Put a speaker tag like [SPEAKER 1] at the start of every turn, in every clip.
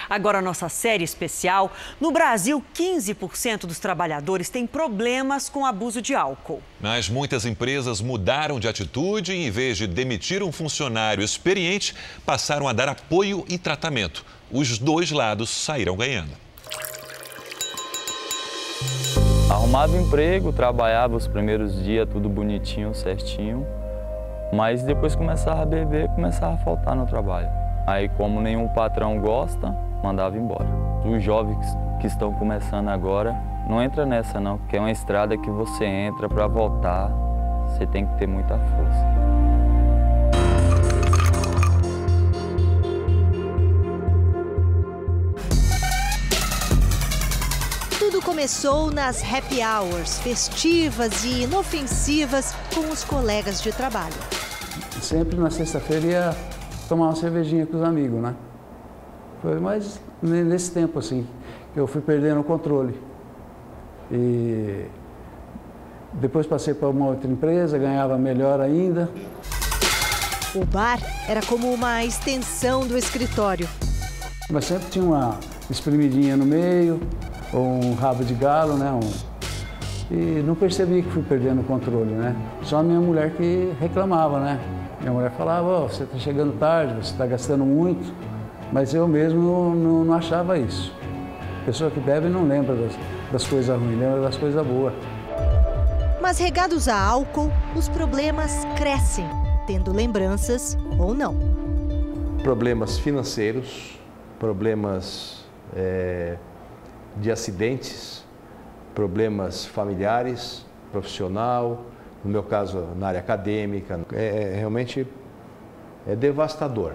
[SPEAKER 1] Agora, nossa série especial. No Brasil, 15% dos trabalhadores têm problemas com abuso de álcool.
[SPEAKER 2] Mas muitas empresas mudaram de atitude e, em vez de demitir um funcionário experiente, passaram a dar apoio e tratamento. Os dois lados saíram ganhando.
[SPEAKER 3] Arrumava emprego, trabalhava os primeiros dias, tudo bonitinho, certinho. Mas depois começava a beber, começava a faltar no trabalho. Aí, como nenhum patrão gosta, mandava embora. Os jovens que estão começando agora, não entra nessa não, porque é uma estrada que você entra para voltar, você tem que ter muita força.
[SPEAKER 4] Tudo começou nas happy hours, festivas e inofensivas com os colegas de trabalho.
[SPEAKER 5] Sempre na sexta-feira ia tomar uma cervejinha com os amigos, né? Foi mais nesse tempo, assim, que eu fui perdendo o controle. E depois passei para uma outra empresa, ganhava melhor ainda.
[SPEAKER 4] O bar era como uma extensão do escritório.
[SPEAKER 5] Mas sempre tinha uma espremidinha no meio, ou um rabo de galo, né? E não percebi que fui perdendo o controle, né? Só a minha mulher que reclamava, né? Minha mulher falava, você está chegando tarde, você está gastando muito, mas eu mesmo não achava isso. A pessoa que bebe não lembra das coisas ruins, lembra das coisas boas.
[SPEAKER 4] Mas regados a álcool, os problemas crescem, tendo lembranças ou não.
[SPEAKER 6] Problemas financeiros, problemas de acidentes, problemas familiares, profissional, no meu caso na área acadêmica, realmente é devastador.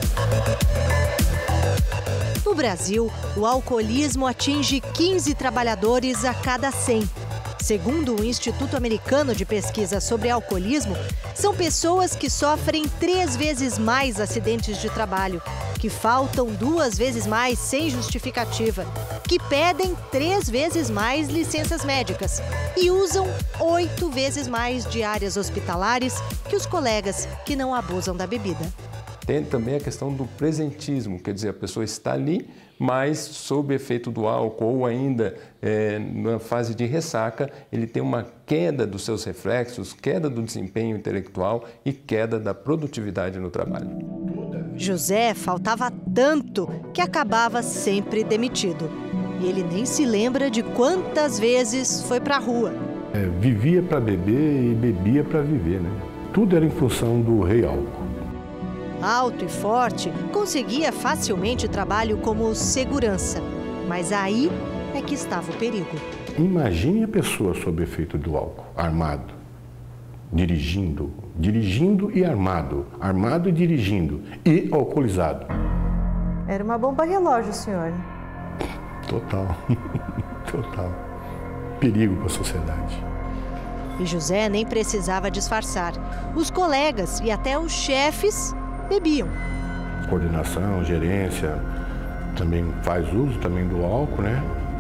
[SPEAKER 4] No Brasil, o alcoolismo atinge 15 trabalhadores a cada 100. Segundo o Instituto Americano de Pesquisa sobre Alcoolismo, são pessoas que sofrem 3 vezes mais acidentes de trabalho, que faltam 2 vezes mais sem justificativa, que pedem 3 vezes mais licenças médicas e usam 8 vezes mais diárias hospitalares que os colegas que não abusam da bebida.
[SPEAKER 7] Tem também a questão do presentismo, quer dizer, a pessoa está ali, mas sob efeito do álcool ou ainda na fase de ressaca, ele tem uma queda dos seus reflexos, queda do desempenho intelectual e queda da produtividade no trabalho.
[SPEAKER 4] José faltava tanto que acabava sempre demitido. E ele nem se lembra de quantas vezes foi para a rua.
[SPEAKER 8] Vivia para beber e bebia para viver, né? Tudo era em função do rei álcool.
[SPEAKER 4] Alto e forte, conseguia facilmente trabalho como segurança. Mas aí é que estava o perigo.
[SPEAKER 8] Imagine a pessoa sob efeito do álcool, armado, dirigindo e armado e dirigindo e alcoolizado.
[SPEAKER 9] Era uma bomba relógio, senhor.
[SPEAKER 8] Total, total. Perigo para a sociedade.
[SPEAKER 4] E José nem precisava disfarçar. Os colegas e até os chefes bebiam.
[SPEAKER 8] Coordenação, gerência, também faz uso também do álcool, né?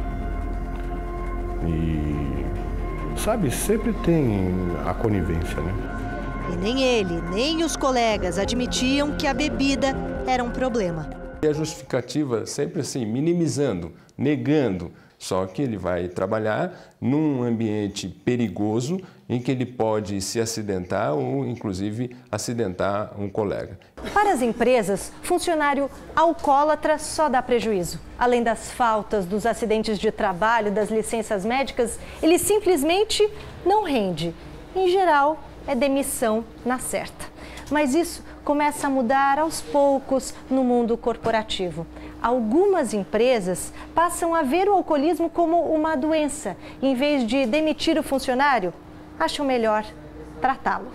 [SPEAKER 8] E, sabe, sempre tem a conivência, né?
[SPEAKER 4] E nem ele, nem os colegas admitiam que a bebida era um problema.
[SPEAKER 7] E a justificativa sempre assim, minimizando, negando. Só que ele vai trabalhar num ambiente perigoso em que ele pode se acidentar ou, inclusive, acidentar um colega.
[SPEAKER 9] Para as empresas, funcionário alcoólatra só dá prejuízo. Além das faltas, dos acidentes de trabalho, das licenças médicas, ele simplesmente não rende. Em geral, é demissão na certa. Mas isso começa a mudar aos poucos no mundo corporativo. Algumas empresas passam a ver o alcoolismo como uma doença. Em vez de demitir o funcionário, acham melhor tratá-lo.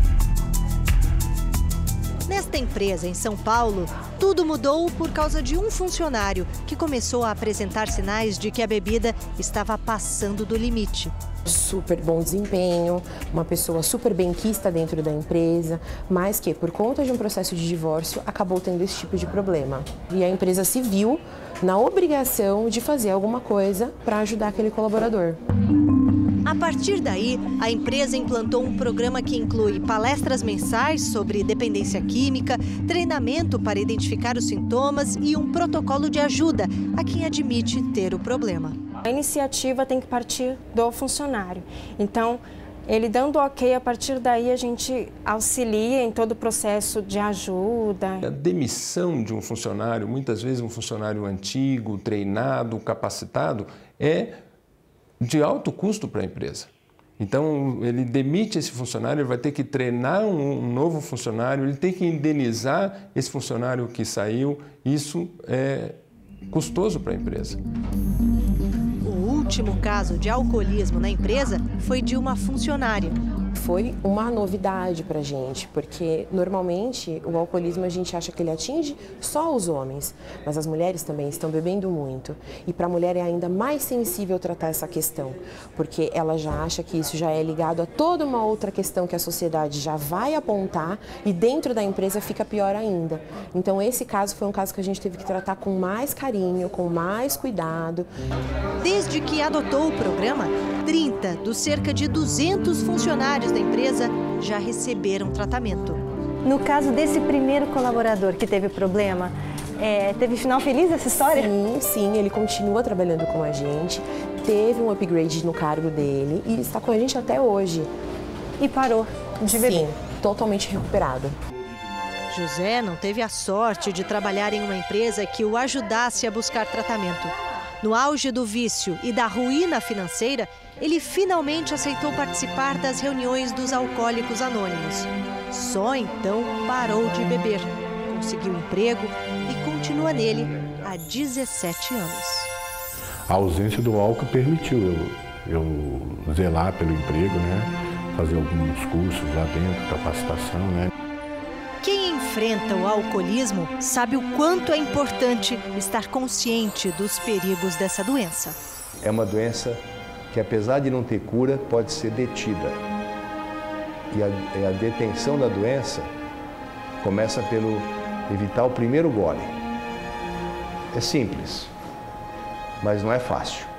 [SPEAKER 4] Nesta empresa, em São Paulo, tudo mudou por causa de um funcionário que começou a apresentar sinais de que a bebida estava passando do limite.
[SPEAKER 10] Super bom desempenho, uma pessoa super benquista dentro da empresa, mas que, por conta de um processo de divórcio, acabou tendo esse tipo de problema. E a empresa se viu na obrigação de fazer alguma coisa para ajudar aquele colaborador.
[SPEAKER 4] A A partir daí, a empresa implantou um programa que inclui palestras mensais sobre dependência química, treinamento para identificar os sintomas e um protocolo de ajuda a quem admite ter o problema.
[SPEAKER 11] A iniciativa tem que partir do funcionário. Então, ele dando ok, a partir daí a gente auxilia em todo o processo de ajuda.
[SPEAKER 7] A demissão de um funcionário, muitas vezes um funcionário antigo, treinado, capacitado, é de alto custo para a empresa. Então, ele demite esse funcionário, ele vai ter que treinar um novo funcionário, ele tem que indenizar esse funcionário que saiu. Isso é custoso para a empresa.
[SPEAKER 4] O último caso de alcoolismo na empresa foi de uma funcionária.
[SPEAKER 10] Foi uma novidade para a gente, porque normalmente o alcoolismo a gente acha que ele atinge só os homens, mas as mulheres também estão bebendo muito. E para a mulher é ainda mais sensível tratar essa questão, porque ela já acha que isso já é ligado a toda uma outra questão que a sociedade já vai apontar e dentro da empresa fica pior ainda. Então esse caso foi um caso que a gente teve que tratar com mais carinho, com mais cuidado.
[SPEAKER 4] Desde que adotou o programa, 30 dos cerca de 200 funcionários da empresa já receberam tratamento.
[SPEAKER 9] No caso desse primeiro colaborador que teve problema, teve final feliz essa história?
[SPEAKER 10] Sim, ele continua trabalhando com a gente, teve um upgrade no cargo dele e está com a gente até hoje.
[SPEAKER 9] E parou de beber?
[SPEAKER 10] Sim, totalmente recuperado.
[SPEAKER 4] José não teve a sorte de trabalhar em uma empresa que o ajudasse a buscar tratamento. No auge do vício e da ruína financeira, ele finalmente aceitou participar das reuniões dos Alcoólicos Anônimos. Só então parou de beber, conseguiu emprego e continua nele há 17 anos.
[SPEAKER 8] A ausência do álcool permitiu eu zelar pelo emprego, né? Fazer alguns cursos lá dentro, capacitação, né?
[SPEAKER 4] Quem enfrenta o alcoolismo sabe o quanto é importante estar consciente dos perigos dessa doença.
[SPEAKER 6] É uma doença que, apesar de não ter cura, pode ser detida. E a detenção da doença começa pelo evitar o primeiro gole. É simples, mas não é fácil.